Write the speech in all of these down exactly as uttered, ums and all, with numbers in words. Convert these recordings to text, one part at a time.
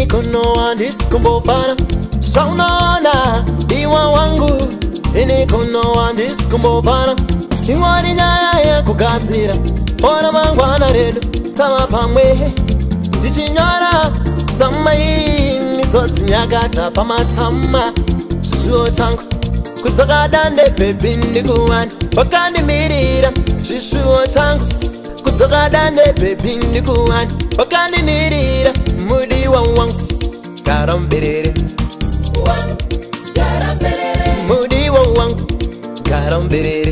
kono andis kumbofana Shaunona Diwa wangu Ini kono andis kumbofana Ingwani nyaya ya kugazira Ona mangwana redu Tama pamwe Ndichinyora Sama hii Misotsi nyagata pamatama Shishuo changu Kutoka dande baby ndikuwani Wakandi mirira Shishuo changu Kutoka dande baby ndikuwani Wakandi mirira Mudi wa wangu Garambirere Mudi wa wangu Garambirere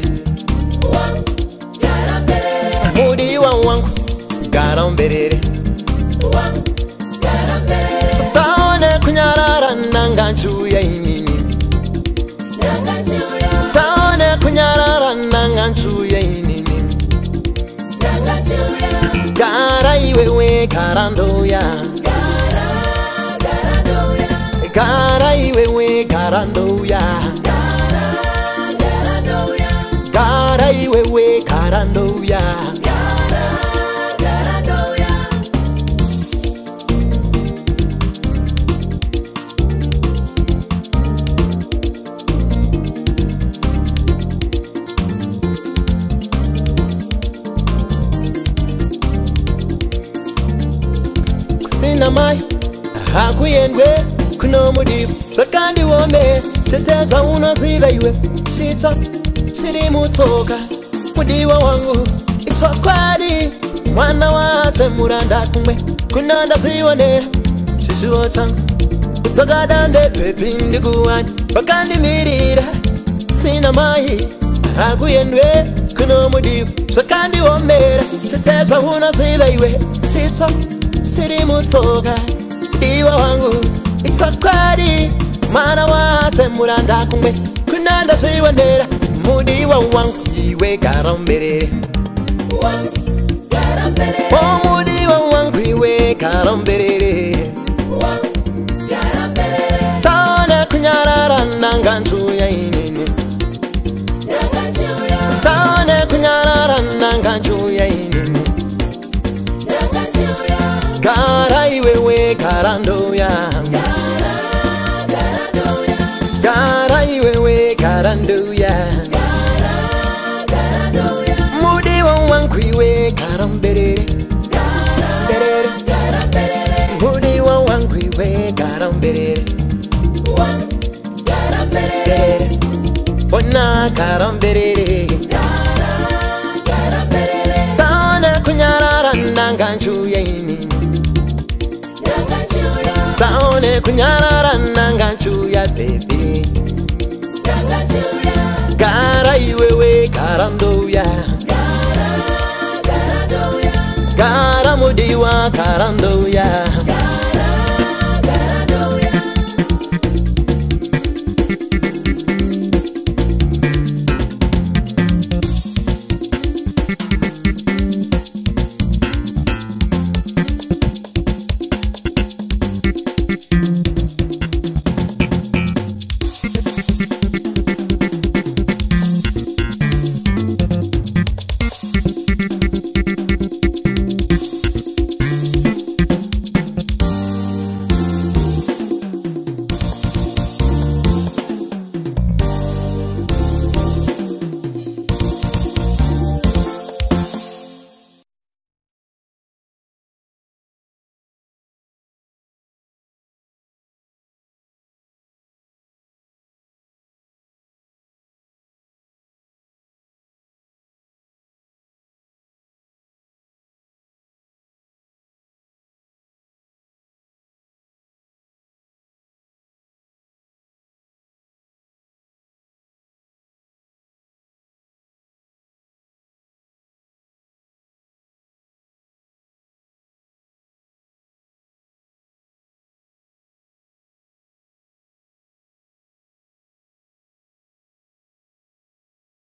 Mudi wa wangu Garambirere Saone kunyarara nanganchu ya inini Saone kunyarara nanganchu ya inini Gara iwewe karandoya Gara iwewe karandoya Gara iwewe karandoya Kusina mai hakuyendwe kuno mudibu Sakandi wome Cheteza unaziva iwe Shita Shiri mutoka Mudiwa wangu Itwa kwadi Mwana wase muranda kumwe Kunanda siwanera Shishuo changu Kutoka dande pepi ndikuwani Bakandi mirira Sina mai hakuyendwe kuno mudibu Sakandi womera Cheteza unaziva iwe Shita Shiri mutoka Diwa wangu Itwa kwadi Mana wase muranda kumwe Kunanda siwanera Mudiwa wangu Iwe garambirere Oh mudiwa wangu Iwe garambirere Saone kunyarara nanganchu ya inini Saone kunyarara nanganchu ya inini Gara iwewe karandoya Gara iwewe karandoya Mudiwa wangu iwe garambirere Mudiwa wangu iwe garambirere Ona garambirere Saone kunyarara nanganchu ya inini Saone kunyarara nanganchu ya baby Gara iwewe karandoya Gara mudiwa karandoya